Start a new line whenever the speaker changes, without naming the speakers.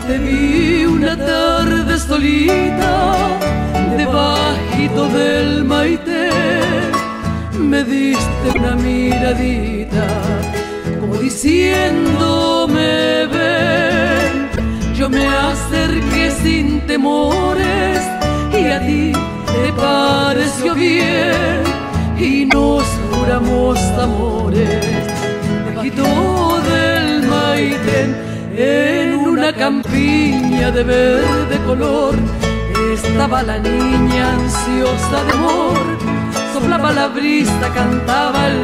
Te vi una tarde solita, debajito del Maite, me diste una miradita, como diciéndome ven. Yo me acerqué sin temores y a ti te pareció bien y nos juramos amores, debajito del Maite. En una campiña de verde color estaba la niña ansiosa de amor, soplaba la brisa, cantaba el